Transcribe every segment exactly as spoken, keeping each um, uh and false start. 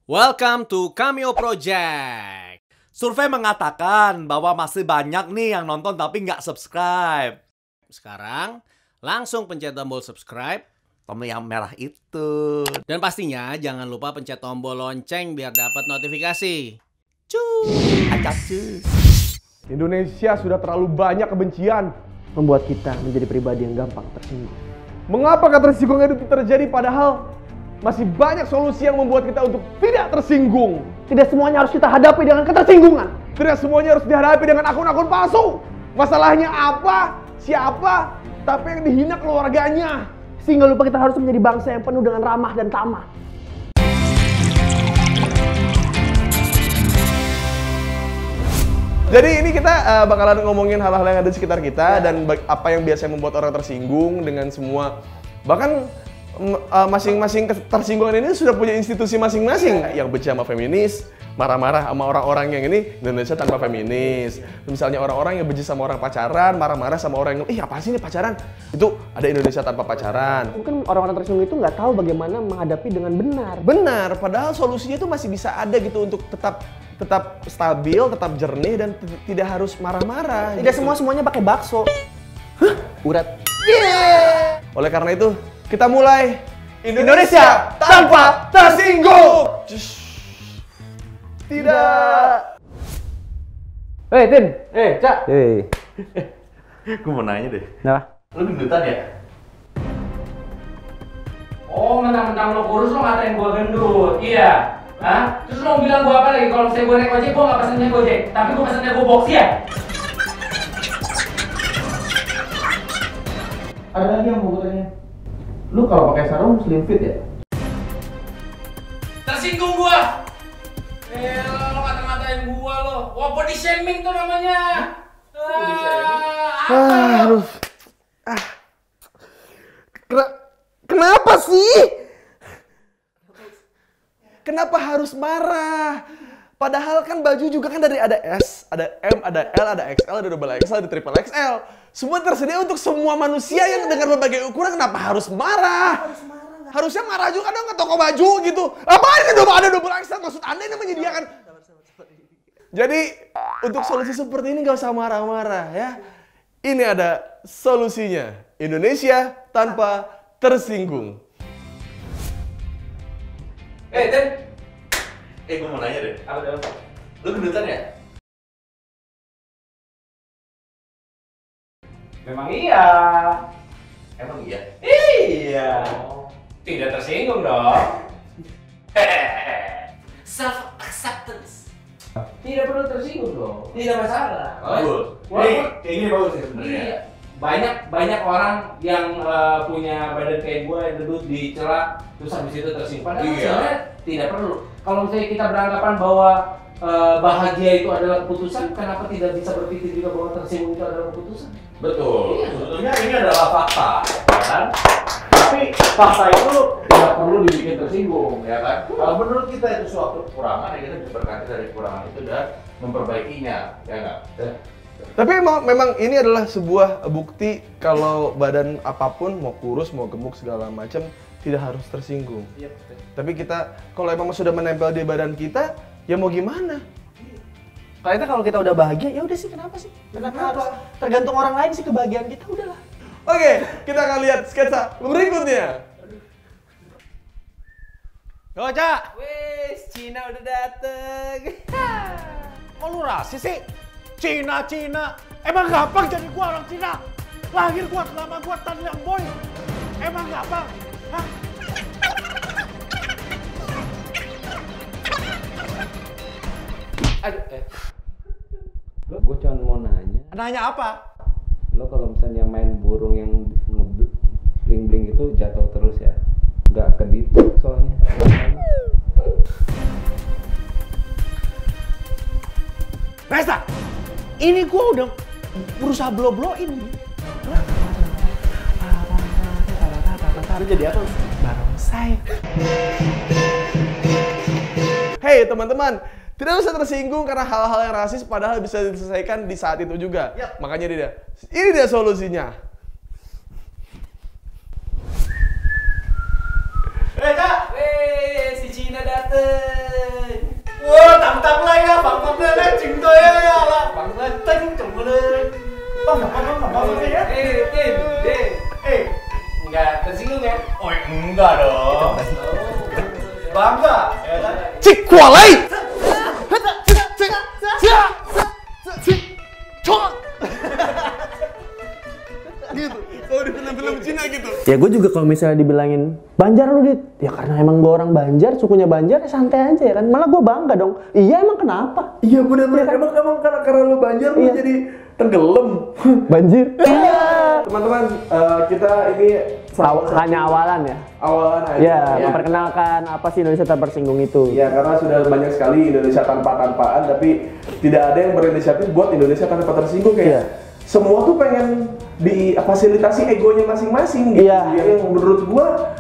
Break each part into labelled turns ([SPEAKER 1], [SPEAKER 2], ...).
[SPEAKER 1] Welcome to Cameo Project.
[SPEAKER 2] Survei mengatakan bahwa masih banyak nih yang nonton tapi nggak subscribe.
[SPEAKER 1] Sekarang, langsung pencet tombol subscribe.
[SPEAKER 2] Tombol yang merah itu.
[SPEAKER 1] Dan pastinya jangan lupa pencet tombol lonceng biar dapat notifikasi.
[SPEAKER 2] Cus. Acak cus.
[SPEAKER 3] Indonesia sudah terlalu banyak kebencian.
[SPEAKER 4] Membuat kita menjadi pribadi yang gampang tersinggung.
[SPEAKER 3] Mengapa ketersinggungan itu terjadi padahal masih banyak solusi yang membuat kita untuk tidak tersinggung.
[SPEAKER 4] Tidak semuanya harus kita hadapi dengan ketersinggungan.
[SPEAKER 3] Tidak semuanya harus dihadapi dengan akun-akun palsu. Masalahnya apa? Siapa? Tapi yang dihina keluarganya.
[SPEAKER 4] Sehingga lupa kita harus menjadi bangsa yang penuh dengan ramah dan tamah.
[SPEAKER 3] Jadi ini kita uh, bakalan ngomongin hal-hal yang ada di sekitar kita ya. Dan apa yang biasanya membuat orang tersinggung dengan semua. Bahkan masing-masing uh, tersinggungan ini sudah punya institusi masing-masing. Ya. Yang benci sama feminis, marah-marah sama orang-orang yang ini Indonesia tanpa feminis. Misalnya orang-orang yang benci sama orang pacaran, marah-marah sama orang yang ih apa sih ini pacaran? Itu ada Indonesia tanpa pacaran.
[SPEAKER 4] Mungkin orang-orang tersinggung itu nggak tahu bagaimana menghadapi dengan benar.
[SPEAKER 3] Benar, padahal solusinya itu masih bisa ada gitu untuk tetap tetap stabil, tetap jernih dan tidak harus marah-marah.
[SPEAKER 4] Tidak gitu. semua semuanya pakai bakso.
[SPEAKER 3] Hah?
[SPEAKER 4] Urat.
[SPEAKER 3] Yeah! Oleh karena itu kita mulai Indonesia tanpa tersinggung. Tidak.
[SPEAKER 4] Hei Tin.
[SPEAKER 5] Eh Cak.
[SPEAKER 4] Hei.
[SPEAKER 5] Gue mau nanya deh.
[SPEAKER 4] Nah.
[SPEAKER 5] Lu gendutan ya?
[SPEAKER 6] Oh, mentang-mentang lo kurus lo ngatain gue gendut, iya? Hah? Terus lo bilang gue apa lagi? Kalau misalnya gue naik ojek, gue gak pesennya gojek, tapi gue pesennya gue box ya?
[SPEAKER 4] Ada lagi yang mau gue tanya. Lu kalau pakai sarung slim fit ya?
[SPEAKER 6] Tersinggung gue! Eh, lo ngata-ngatain gue lo. Wah, body shaming tuh namanya. Body shaming?
[SPEAKER 3] Ah, aduh. Ah. Kenapa sih? Kenapa harus marah? Padahal kan baju juga kan dari ada S, ada M, ada L, ada X L, ada double X L, ada triple X L. Semua tersedia untuk semua manusia yang dengan berbagai ukuran. Kenapa harus marah? Harus marah Harusnya marah juga dong ke toko baju gitu. Apaan kan ada double X L? Maksud Anda ini menyediakan? Jadi untuk solusi seperti ini nggak usah marah-marah ya. Ini ada solusinya. Indonesia tanpa tersinggung.
[SPEAKER 5] Eh Ten. Eh gue mau nanya deh.
[SPEAKER 6] Apa tuh?
[SPEAKER 5] Lu gendutan ya?
[SPEAKER 6] Memang iya.
[SPEAKER 5] Emang iya?
[SPEAKER 6] Iya. Tidak tersinggung dong.
[SPEAKER 5] Self acceptance.
[SPEAKER 6] Tidak perlu tersinggung dong. Tidak masalah.
[SPEAKER 5] Bagus.
[SPEAKER 6] Walaupun
[SPEAKER 5] Nih, kayak gini bagus ya sebenarnya.
[SPEAKER 6] Iya. Banyak banyak orang yang uh, punya badan kayak gue yang gendut dicela terus habis itu tersinggung. Padahal
[SPEAKER 5] Iya.
[SPEAKER 6] sebenarnya tidak perlu. Kalau misalnya kita beranggapan bahwa uh, bahagia itu adalah keputusan, kenapa tidak bisa berpikir juga bahwa tersinggung itu adalah keputusan?
[SPEAKER 5] Betul.
[SPEAKER 6] Iya.
[SPEAKER 5] Sebetulnya ini adalah fakta, ya kan? Tapi fakta itu tidak perlu dibikin tersinggung, ya kan? Kalau menurut kita itu suatu kekurangan, ya kita bisa berkaca dari kekurangan itu dan memperbaikinya, ya nggak?
[SPEAKER 3] Tapi memang, memang ini adalah sebuah bukti kalau badan apapun, mau kurus, mau gemuk, segala macam, tidak harus tersinggung.
[SPEAKER 6] Iya.
[SPEAKER 3] Tapi kita, kalau emang sudah menempel di badan kita, ya mau gimana?
[SPEAKER 4] Kayaknya kalau kita udah bahagia, ya udah sih kenapa sih? Kenapa harus tergantung orang lain sih kebahagiaan kita, udahlah.
[SPEAKER 3] Oke, kita akan lihat sketsa berikutnya.
[SPEAKER 1] Yo, Cak!
[SPEAKER 2] Wes, Cina udah dateng.
[SPEAKER 1] Kok lu rasis sih? Cina, Cina. Emang gampang jadi gua orang Cina? Lahir gua, nama gua Tan Liang Boy. Emang gampang? Hah?
[SPEAKER 4] Aduh, eh. Gue cuma mau nanya.
[SPEAKER 1] Nanya apa?
[SPEAKER 4] Lo kalau misalnya main burung yang ngebling-bling itu jatuh terus ya? Nggak kedipuk soalnya.
[SPEAKER 1] Resta! Ini gua udah berusaha blow-blowin.
[SPEAKER 4] Lu jadi apa?
[SPEAKER 1] Barongsai.
[SPEAKER 3] Hey teman-teman, tidak usah tersinggung karena hal-hal yang rasis padahal bisa diselesaikan di saat itu juga. Yep. Makanya dia, ini dia solusinya.
[SPEAKER 2] Eh, Kak.
[SPEAKER 4] Weh, si Cina dateng.
[SPEAKER 2] Wah, tạm-tạm lên á, bằng bằng lên á, chừng tôi á, là bằng lên tinh chừng lên. Bang, bang, bang, bang, bang, bang, ya.
[SPEAKER 4] Eh, Tin, Tin.
[SPEAKER 2] Eh,
[SPEAKER 4] Enggak tersinggung ya?
[SPEAKER 2] oh enggak dong. Bangga, ya kan?
[SPEAKER 3] Cik kualai. Gitu. Kalau di film-film Cina gitu. Ya gue juga kalau misalnya dibilangin Banjar lu Dit, ya karena emang gue orang Banjar, sukunya Banjar, ya santai aja ya kan. Malah gue bangga dong. Iya emang kenapa? Iya benar-benar. Emang emang karena karena lu Banjar lu jadi tenggelam. Banjir. Iya. Teman-teman, uh, kita ini
[SPEAKER 7] Aw- hanya awalan ya.
[SPEAKER 3] awalan aja.
[SPEAKER 7] Ya, memperkenalkan apa sih Indonesia tanpa tersinggung itu.
[SPEAKER 3] Ya karena sudah banyak sekali Indonesia tanpa-tanpaan, tapi tidak ada yang berinisiatif buat Indonesia tanpa tersinggung kayak.
[SPEAKER 7] Iya.
[SPEAKER 3] Semua tuh pengen difasilitasi egonya masing-masing gitu.
[SPEAKER 7] Iya.
[SPEAKER 3] Yang menurut gua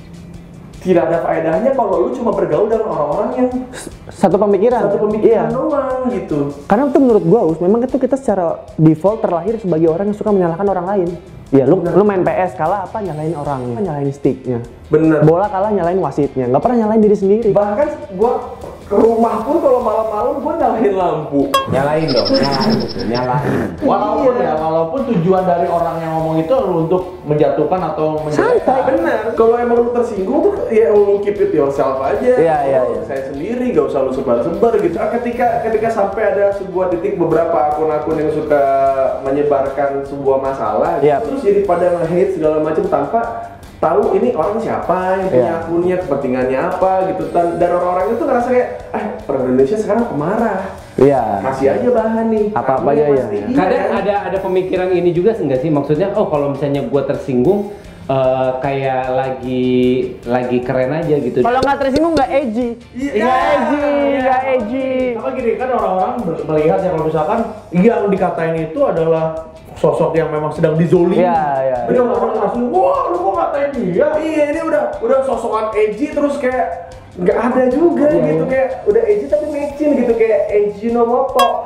[SPEAKER 3] tidak ada faedahnya kalau lu cuma bergaul dengan orang-orang yang
[SPEAKER 7] Satu pemikiran.
[SPEAKER 3] satu pemikiran
[SPEAKER 7] Iya.
[SPEAKER 3] doang gitu.
[SPEAKER 7] Karena itu menurut gua, Us, memang itu kita secara default terlahir sebagai orang yang suka menyalahkan orang lain. Ya, lu lu main P S kalah apa nyalain orang, apa nyalain sticknya.
[SPEAKER 3] Bener.
[SPEAKER 7] Bola kalah nyalain wasitnya, nggak pernah nyalain diri sendiri.
[SPEAKER 3] Bahkan gua ke rumah pun kalau malam-malam gua nyalain lampu.
[SPEAKER 5] Nyalain dong, nyalain gitu, nyalain. Walaupun ya, walaupun tujuan dari orang yang ngomong itu untuk menjatuhkan atau menjelekkan.
[SPEAKER 7] Santai.
[SPEAKER 3] Bener. Kalau emang lu tersinggung tuh ya lu keep it yourself aja.
[SPEAKER 7] Iya, iya, iya.
[SPEAKER 3] Saya sendiri, gak usah lu sebar-sebar gitu. Nah, ketika ketika sampai ada sebuah titik beberapa akun-akun yang suka menyebarkan sebuah masalah,
[SPEAKER 7] Iya.
[SPEAKER 3] terus jadi pada nge-hate segala macam tanpa tahu ini orang siapa yang punya
[SPEAKER 7] Iya.
[SPEAKER 3] akunnya, kepentingannya apa gitu. Dan, dan orang-orang itu ngerasa kayak, eh orang Indonesia sekarang pemarah.
[SPEAKER 7] Iya.
[SPEAKER 3] Kasih aja bahan nih.
[SPEAKER 7] Apa-apa
[SPEAKER 3] Kami
[SPEAKER 7] aja ya.
[SPEAKER 3] pasti iya,
[SPEAKER 4] Kadang
[SPEAKER 3] kan?
[SPEAKER 4] ada ada pemikiran ini juga enggak sih? Maksudnya, oh kalau misalnya gua tersinggung eh, kayak lagi lagi keren aja gitu.
[SPEAKER 7] Kalau nggak tersinggung nggak edgy. Nggak edgy, nggak edgy.
[SPEAKER 1] Apa gini kan orang-orang melihat ya kalau misalkan yang dikatain itu adalah sosok yang memang sedang dizolimi.
[SPEAKER 7] Iya, iya.
[SPEAKER 1] Jadi orang-orang langsung, wah lu kok ngatain dia?
[SPEAKER 3] Iya, ini udah udah sosokan edgy terus kayak nggak ada juga gitu, kayak udah edgy tapi mecin gitu, kayak edgy no mopo.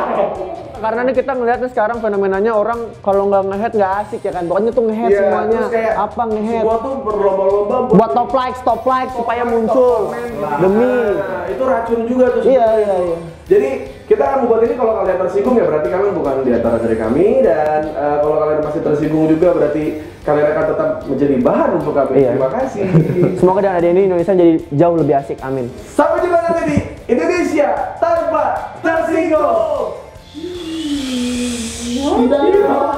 [SPEAKER 7] Karena nih kita ngeliat nih sekarang fenomenanya orang kalau nggak nge-head nggak asik ya kan. Pokoknya tuh nge-head
[SPEAKER 3] Iya,
[SPEAKER 7] semuanya.
[SPEAKER 3] terus kayak
[SPEAKER 7] Apa nge-head?
[SPEAKER 3] semua tuh berlomba-lomba
[SPEAKER 7] Buat top like, top like supaya muncul. Demi.
[SPEAKER 3] Nah, itu racun juga tuh.
[SPEAKER 7] Iya,
[SPEAKER 3] sebenarnya.
[SPEAKER 7] iya, iya.
[SPEAKER 3] Jadi kita akan membuat ini kalau kalian tersinggung ya berarti kalian bukan di antara dari kami, dan uh, kalau kalian masih tersinggung juga berarti kalian akan tetap menjadi bahan untuk kami.
[SPEAKER 7] Iya.
[SPEAKER 3] Terima kasih.
[SPEAKER 7] Semoga dengan ada ini Indonesia jadi jauh lebih asik. Amin.
[SPEAKER 3] Sampai jumpa nanti di Indonesia tanpa tersinggung.